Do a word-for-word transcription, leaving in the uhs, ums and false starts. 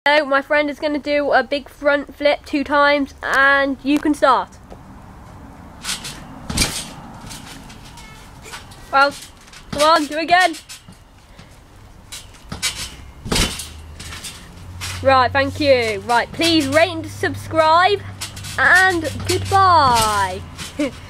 So my friend is going to do a big front flip two times, and you can start. Well, come on, do it again. Right, thank you. Right, please rate and subscribe, and goodbye.